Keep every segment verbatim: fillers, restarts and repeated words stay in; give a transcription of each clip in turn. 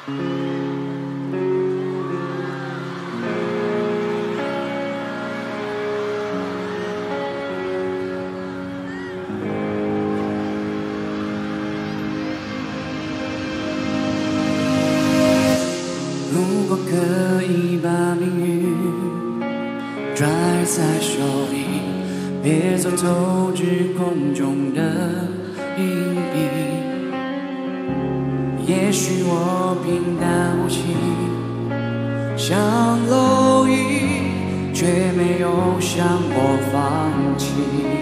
如果可以把命运抓在手里，别做透至空中的硬币。也许我平淡无奇，像蝼蚁，却没有想过放弃。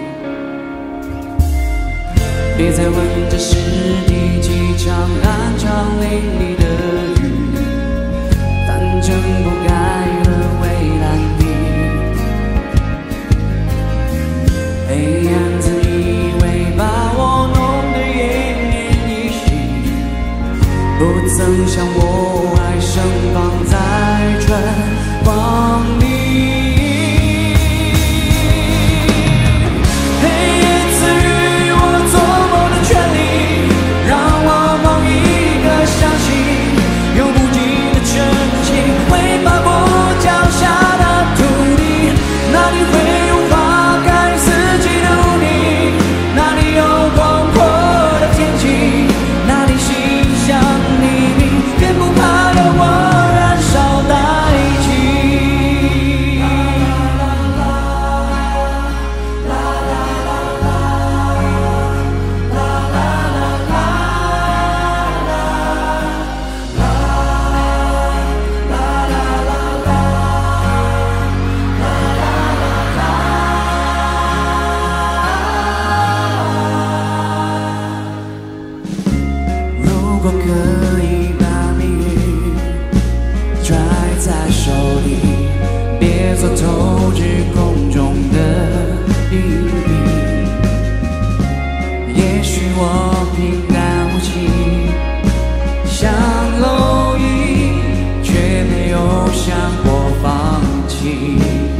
别再问这是第几场酣畅淋漓的雨，反正不该沦为烂泥。黑暗自以为把我弄得奄奄一息，不曾想我爱盛放在春光里。黑夜赐予我做梦的权利，让我梦一个相信有不尽的真情会划过脚下的土地，那里会有花开四季的雾里，那里有广阔的天际，那里心像黎明，便不怕有我燃烧殆尽。如果可以把命运拽在手里，别做透至空中的硬币。也许我平淡无奇，像蝼蚁，却没有想过放弃。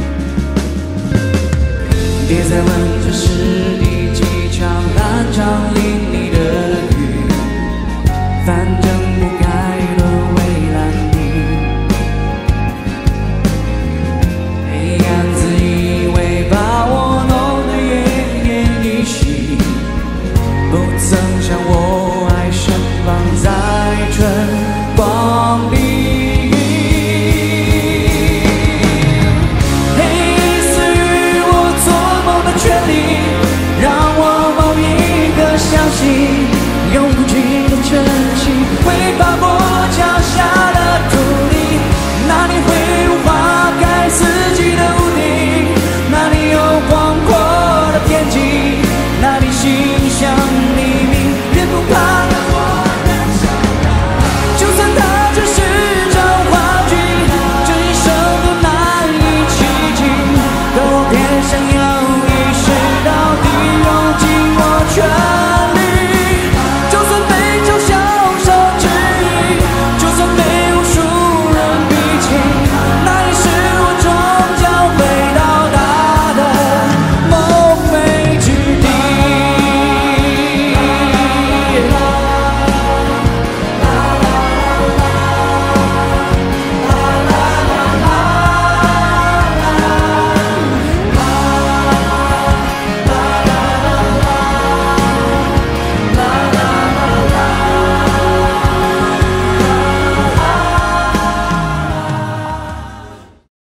别再问这是第几场酣畅淋漓的雨，反